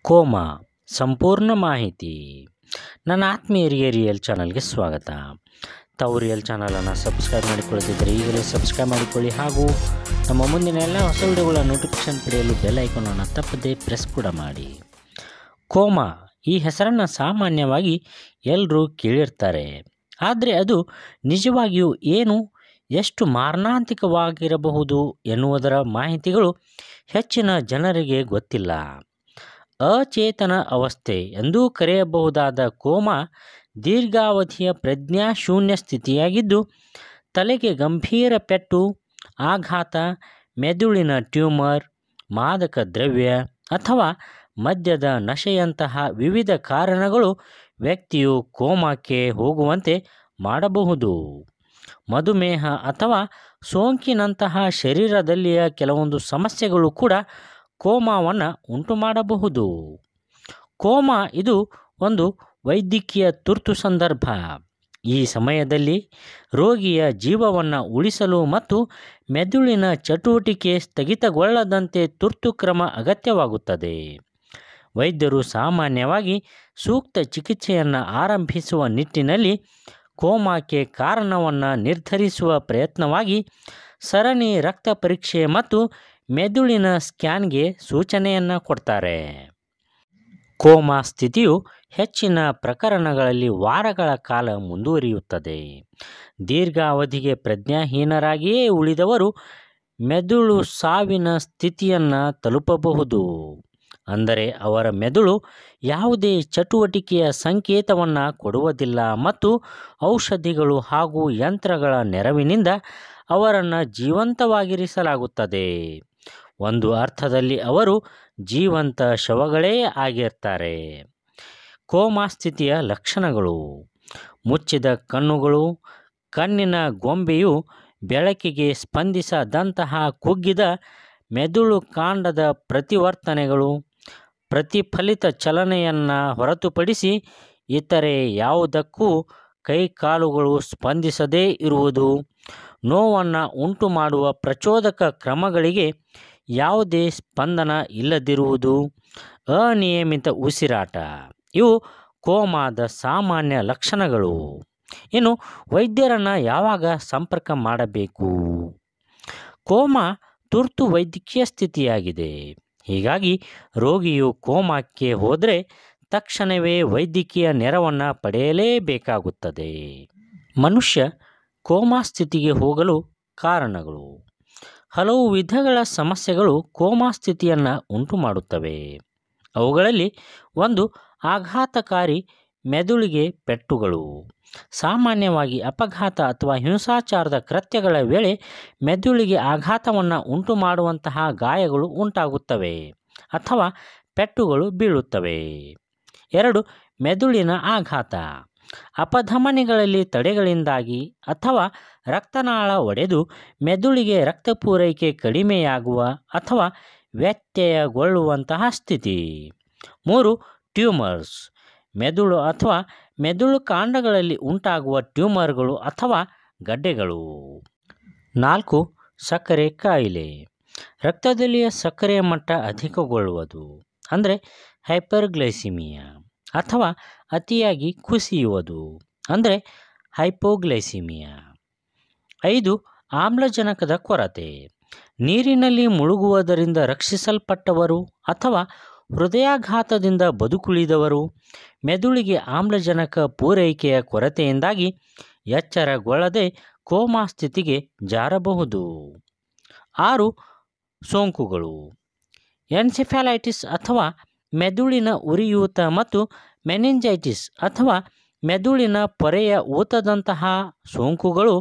Coma ಸಂಪೂರ್ಣ ಮಾಹಿತಿ. ನನ್ನ ಆತ್ಮೀಯರಿಗೆ ರಿಯಲ್ ಚಾನಲ್ಗೆ ಸ್ವಾಗತ. ತಾವು ರಿಯಲ್ ಚಾನಲನ್ನು ಸಬ್ಸ್ಕ್ರೈಬ್ ಮಾಡಿಕೊಳ್ಳದಿದ್ದರೆ ಈಗಲೇ ಸಬ್ಸ್ಕ್ರೈಬ್ ಮಾಡಿಕೊಳ್ಳಿ ಹಾಗೂ ನಮ್ಮ ಮುಂದಿನ ಎಲ್ಲ ಹೊಸ ವಿಡಿಯೋಗಳ ನೋಟಿಫಿಕೇಷನ್ ಪಡೆಯಲು ಬೆಲ್ ಐಕಾನನ್ನು ತಪ್ಪದೇ ಪ್ರೆಸ್ ಕೂಡ ಮಾಡಿ. ಕೋಮಾ ಈ ಹೆಸರನ್ನು ಸಾಮಾನ್ಯವಾಗಿ ಎಲ್ಲರೂ ಕೇಳಿರ್ತಾರೆ. ಆದರೆ ಅದು ನಿಜವಾಗಿಯೂ ಏನು, ಎಷ್ಟು ಮಾರಣಾಂತಿಕವಾಗಿರಬಹುದು ಎನ್ನುವುದರ ಮಾಹಿತಿಗಳು ಹೆಚ್ಚಿನ ಜನರಿಗೆ ಗೊತ್ತಿಲ್ಲ. ಅಚೇತನ ಅವಸ್ಥೆ ಎಂದೂ ಕರೆಯಬಹುದಾದ ಕೋಮಾ ದೀರ್ಘಾವಧಿಯ ಪ್ರಜ್ಞಾಶೂನ್ಯ ಸ್ಥಿತಿಯಾಗಿದ್ದು, ತಲೆಗೆ ಗಂಭೀರ ಪೆಟ್ಟು, ಆಘಾತ, ಮೆದುಳಿನ ಟ್ಯೂಮರ್, ಮಾದಕ ದ್ರವ್ಯ ಅಥವಾ ಮದ್ಯದ ನಶೆಯಂತಹ ವಿವಿಧ ಕಾರಣಗಳು ವ್ಯಕ್ತಿಯು ಕೋಮಾಕ್ಕೆ ಹೋಗುವಂತೆ ಮಾಡಬಹುದು. ಮಧುಮೇಹ ಅಥವಾ ಸೋಂಕಿನಂತಹ ಶರೀರದಲ್ಲಿಯ ಕೆಲವೊಂದು ಸಮಸ್ಯೆಗಳು ಕೂಡ ಕೋಮಾವನ್ನು ಉಂಟು ಮಾಡಬಹುದು. ಕೋಮಾ ಇದು ಒಂದು ವೈದ್ಯಕೀಯ ತುರ್ತು ಸಂದರ್ಭ. ಈ ಸಮಯದಲ್ಲಿ ರೋಗಿಯ ಜೀವವನ್ನು ಉಳಿಸಲು ಮತ್ತು ಮೆದುಳಿನ ಚಟುವಟಿಕೆ ಸ್ಥಗಿತಗೊಳ್ಳದಂತೆ ತುರ್ತು ಕ್ರಮ ಅಗತ್ಯವಾಗುತ್ತದೆ. ವೈದ್ಯರು ಸಾಮಾನ್ಯವಾಗಿ ಸೂಕ್ತ ಚಿಕಿತ್ಸೆಯನ್ನು ಆರಂಭಿಸುವ ನಿಟ್ಟಿನಲ್ಲಿ ಕೋಮಾಕ್ಕೆ ಕಾರಣವನ್ನು ನಿರ್ಧರಿಸುವ ಪ್ರಯತ್ನವಾಗಿ ಸರಣಿ ರಕ್ತ ಪರೀಕ್ಷೆ ಮತ್ತು ಮೆದುಳಿನ ಸ್ಕ್ಯಾನ್ಗೆ ಸೂಚನೆಯನ್ನು ಕೊಡ್ತಾರೆ. ಕೋಮಾ ಸ್ಥಿತಿಯು ಹೆಚ್ಚಿನ ಪ್ರಕರಣಗಳಲ್ಲಿ ವಾರಗಳ ಕಾಲ ಮುಂದುವರಿಯುತ್ತದೆ. ದೀರ್ಘಾವಧಿಗೆ ಪ್ರಜ್ಞಾಹೀನರಾಗಿಯೇ ಉಳಿದವರು ಮೆದುಳು ಸಾವಿನ ಸ್ಥಿತಿಯನ್ನು ತಲುಪಬಹುದು. ಅಂದರೆ ಅವರ ಮೆದುಳು ಯಾವುದೇ ಚಟುವಟಿಕೆಯ ಸಂಕೇತವನ್ನು ಕೊಡುವುದಿಲ್ಲ ಮತ್ತು ಔಷಧಿಗಳು ಹಾಗೂ ಯಂತ್ರಗಳ ನೆರವಿನಿಂದ ಅವರನ್ನು ಜೀವಂತವಾಗಿರಿಸಲಾಗುತ್ತದೆ. ಒಂದು ಅರ್ಥದಲ್ಲಿ ಅವರು ಜೀವಂತ ಶವಗಳೇ ಆಗಿರ್ತಾರೆ. ಕೋಮಾ ಸ್ಥಿತಿಯ ಲಕ್ಷಣಗಳು: ಮುಚ್ಚಿದ ಕಣ್ಣುಗಳು, ಕಣ್ಣಿನ ಗೊಂಬೆಯು ಬೆಳಕಿಗೆ ಸ್ಪಂದಿಸದಂತಹ ಕುಗ್ಗಿದ ಮೆದುಳು ಕಾಂಡದ ಪ್ರತಿವರ್ತನೆಗಳು, ಪ್ರತಿಫಲಿತ ಚಲನೆಯನ್ನು ಹೊರತುಪಡಿಸಿ ಇತರೆ ಯಾವುದಕ್ಕೂ ಕೈಕಾಲುಗಳು ಸ್ಪಂದಿಸದೇ ಇರುವುದು, ನೋವನ್ನು ಉಂಟು ಮಾಡುವ ಪ್ರಚೋದಕ ಕ್ರಮಗಳಿಗೆ ಯಾವುದೇ ಸ್ಪಂದನ ಇಲ್ಲದಿರುವುದು, ಅನಿಯಮಿತ ಉಸಿರಾಟ ಇವು ಕೋಮಾದ ಸಾಮಾನ್ಯ ಲಕ್ಷಣಗಳು. ಇನ್ನು ವೈದ್ಯರನ್ನು ಯಾವಾಗ ಸಂಪರ್ಕ ಮಾಡಬೇಕು? ಕೋಮಾ ತುರ್ತು ವೈದ್ಯಕೀಯ ಸ್ಥಿತಿಯಾಗಿದೆ. ಹೀಗಾಗಿ ರೋಗಿಯು ಕೋಮಾಕ್ಕೆ ಹೋದರೆ ತಕ್ಷಣವೇ ವೈದ್ಯಕೀಯ ನೆರವನ್ನು ಪಡೆಯಲೇಬೇಕಾಗುತ್ತದೆ. ಮನುಷ್ಯ ಕೋಮಾ ಸ್ಥಿತಿಗೆ ಹೋಗಲು ಕಾರಣಗಳು: ಹಲವು ವಿಧಗಳ ಸಮಸ್ಯೆಗಳು ಕೋಮಾ ಸ್ಥಿತಿಯನ್ನು ಉಂಟು ಮಾಡುತ್ತವೆ. ಅವುಗಳಲ್ಲಿ ಒಂದು ಆಘಾತಕಾರಿ ಮೆದುಳಿಗೆ ಪೆಟ್ಟುಗಳು. ಸಾಮಾನ್ಯವಾಗಿ ಅಪಘಾತ ಅಥವಾ ಹಿಂಸಾಚಾರದ ಕೃತ್ಯಗಳ ವೇಳೆ ಮೆದುಳಿಗೆ ಆಘಾತವನ್ನು ಉಂಟು ಮಾಡುವಂತಹ ಗಾಯಗಳು ಉಂಟಾಗುತ್ತವೆ ಅಥವಾ ಪೆಟ್ಟುಗಳು ಬೀಳುತ್ತವೆ. 2. ಮೆದುಳಿನ ಆಘಾತ. ಅಪಧಮನಿಗಳಲ್ಲಿ ತಡೆಗಳಿಂದಾಗಿ ಅಥವಾ ರಕ್ತನಾಳ ಒಡೆದು ಮೆದುಳಿಗೆ ರಕ್ತ ಪೂರೈಕೆ ಕಡಿಮೆಯಾಗುವ ಅಥವಾ ವ್ಯತ್ಯಯಗೊಳ್ಳುವಂತಹ ಸ್ಥಿತಿ. 3. ಟ್ಯೂಮರ್ಸ್. ಮೆದುಳು ಅಥವಾ ಮೆದುಳು ಕಾಂಡಗಳಲ್ಲಿ ಉಂಟಾಗುವ ಟ್ಯೂಮರ್ಗಳು ಅಥವಾ ಗಡ್ಡೆಗಳು. 4. ಸಕ್ಕರೆ ಕಾಯಿಲೆ. ರಕ್ತದಲ್ಲಿಯ ಸಕ್ಕರೆಯ ಮಟ್ಟ ಅಧಿಕಗೊಳ್ಳುವುದು, ಅಂದರೆ ಹೈಪರ್ಗ್ಲೈಸಿಮಿಯಾ, ಅಥವಾ ಅತಿಯಾಗಿ ಕುಸಿಯುವುದು, ಅಂದರೆ ಹೈಪೋಗ್ಲೈಸಿಮಿಯಾ. 5. ಆಮ್ಲಜನಕದ ಕೊರತೆ. ನೀರಿನಲ್ಲಿ ಮುಳುಗುವುದರಿಂದ ರಕ್ಷಿಸಲ್ಪಟ್ಟವರು ಅಥವಾ ಹೃದಯಾಘಾತದಿಂದ ಬದುಕುಳಿದವರು ಮೆದುಳಿಗೆ ಆಮ್ಲಜನಕ ಪೂರೈಕೆಯ ಕೊರತೆಯಿಂದಾಗಿ ಎಚ್ಚರಗೊಳ್ಳದೆ ಕೋಮಾ ಸ್ಥಿತಿಗೆ ಜಾರಬಹುದು. 6. ಸೋಂಕುಗಳು. ಎನ್ಸೆಫಾಲೈಟಿಸ್ ಅಥವಾ ಮೆದುಳಿನ ಉರಿಯೂತ ಮತ್ತು ಮೆನಿಂಜೈಟಿಸ್ ಅಥವಾ ಮೆದುಳಿನ ಪೊರೆಯ ಊತದಂತಹ ಸೋಂಕುಗಳು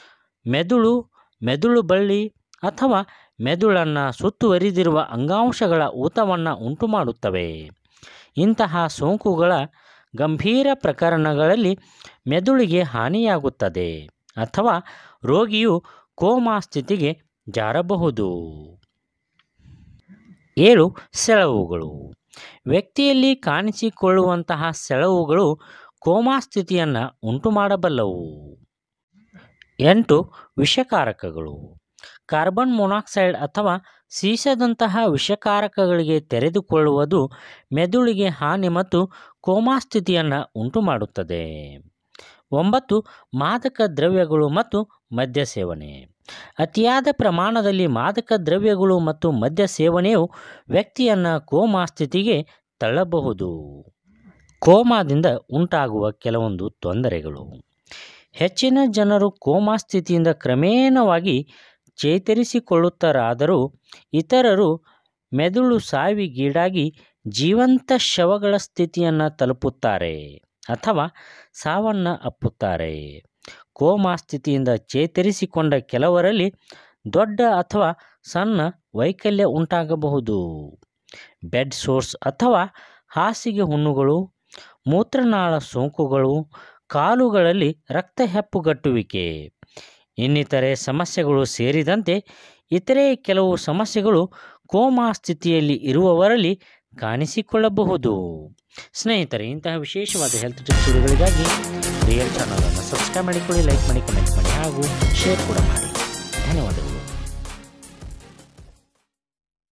ಮೆದುಳು ಬಳ್ಳಿ ಅಥವಾ ಮೆದುಳನ್ನು ಸುತ್ತುವರಿದಿರುವ ಅಂಗಾಂಶಗಳ ಊತವನ್ನು ಉಂಟುಮಾಡುತ್ತವೆ. ಇಂತಹ ಸೋಂಕುಗಳ ಗಂಭೀರ ಪ್ರಕರಣಗಳಲ್ಲಿ ಮೆದುಳಿಗೆ ಹಾನಿಯಾಗುತ್ತದೆ ಅಥವಾ ರೋಗಿಯು ಕೋಮಾ ಸ್ಥಿತಿಗೆ ಜಾರಬಹುದು. 7. ಸೆಳವುಗಳು. ವ್ಯಕ್ತಿಯಲ್ಲಿ ಕಾಣಿಸಿಕೊಳ್ಳುವಂತಹ ಸೆಳವುಗಳು ಕೋಮಾ ಸ್ಥಿತಿಯನ್ನು ಉಂಟು ಮಾಡಬಲ್ಲವು. 8. ವಿಷಕಾರಕಗಳು. ಕಾರ್ಬನ್ ಮೊನಾಕ್ಸೈಡ್ ಅಥವಾ ಸೀಸದಂತಹ ವಿಷಕಾರಕಗಳಿಗೆ ತೆರೆದುಕೊಳ್ಳುವುದು ಮೆದುಳಿಗೆ ಹಾನಿ ಮತ್ತು ಕೋಮಾ ಸ್ಥಿತಿಯನ್ನು ಉಂಟುಮಾಡುತ್ತದೆ. 9. ಮಾದಕ ದ್ರವ್ಯಗಳು ಮತ್ತು ಮದ್ಯ ಸೇವನೆ. ಅತಿಯಾದ ಪ್ರಮಾಣದಲ್ಲಿ ಮಾದಕ ದ್ರವ್ಯಗಳು ಮತ್ತು ಮದ್ಯ ಸೇವನೆಯು ವ್ಯಕ್ತಿಯನ್ನು ಕೋಮಾ ಸ್ಥಿತಿಗೆ ತಳ್ಳಬಹುದು. ಕೋಮಾದಿಂದ ಉಂಟಾಗುವ ಕೆಲವೊಂದು ತೊಂದರೆಗಳು. ಹೆಚ್ಚಿನ ಜನರು ಕೋಮಾ ಸ್ಥಿತಿಯಿಂದ ಕ್ರಮೇಣವಾಗಿ ಚೇತರಿಸಿಕೊಳ್ಳುತ್ತಾರಾದರೂ ಇತರರು ಮೆದುಳು ಸಾವಿಗೀಡಾಗಿ ಜೀವಂತ ಶವಗಳ ಸ್ಥಿತಿಯನ್ನು ತಲುಪುತ್ತಾರೆ ಅಥವಾ ಸಾವನ್ನಪ್ಪುತ್ತಾರೆ. ಕೋಮಾ ಸ್ಥಿತಿಯಿಂದ ಚೇತರಿಸಿಕೊಂಡ ಕೆಲವರಲ್ಲಿ ದೊಡ್ಡ ಅಥವಾ ಸಣ್ಣ ವೈಕಲ್ಯ ಉಂಟಾಗಬಹುದು. ಬೆಡ್ ಸೋರ್ಸ್ ಅಥವಾ ಹಾಸಿಗೆ ಹುಣ್ಣುಗಳು, ಮೂತ್ರನಾಳ ಸೋಂಕುಗಳು, ಕಾಲುಗಳಲ್ಲಿ ರಕ್ತ ಹೆಪ್ಪುಗಟ್ಟುವಿಕೆ, ಇನ್ನಿತರೆ ಸಮಸ್ಯೆಗಳು ಸೇರಿದಂತೆ ಇತರೆ ಕೆಲವು ಸಮಸ್ಯೆಗಳು ಕೋಮಾ ಸ್ಥಿತಿಯಲ್ಲಿ ಇರುವವರಲ್ಲಿ ಕಾಣಿಸಿಕೊಳ್ಳಬಹುದು. ಸ್ನೇಹಿತರೆ, ಇಂತಹ ವಿಶೇಷವಾದ ಹೆಲ್ತ್ ಟಿಪ್ಸ್ ವಿಡಿಯೋಗಳಿಗಾಗಿ ರಿಯಲ್ ಚಾನಲನ್ನು ಸಬ್ಸ್ಕ್ರೈಬ್ ಮಾಡಿಕೊಳ್ಳಿ, ಲೈಕ್ ಮಾಡಿ, ಕಮೆಂಟ್ ಮಾಡಿ ಹಾಗೂ ಶೇರ್ ಕೂಡ ಮಾಡಿ.